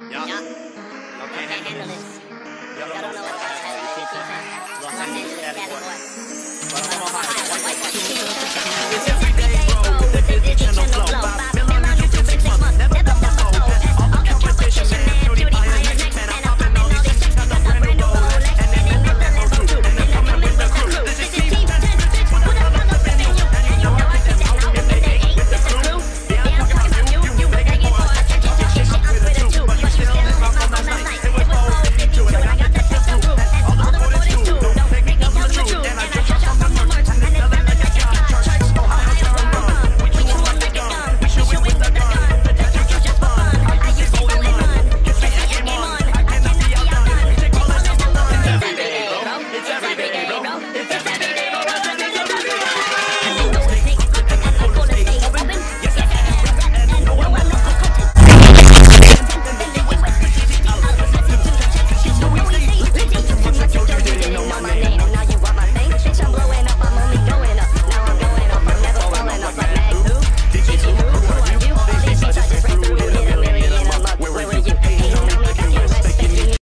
Yup. Yup. Y'all Can't can't handle handle this. this. Y'all don't know what about that. Los Los Angeles, Angeles, Cali California. boy. But I'm Ohio, Ohio, white boy. It's every day.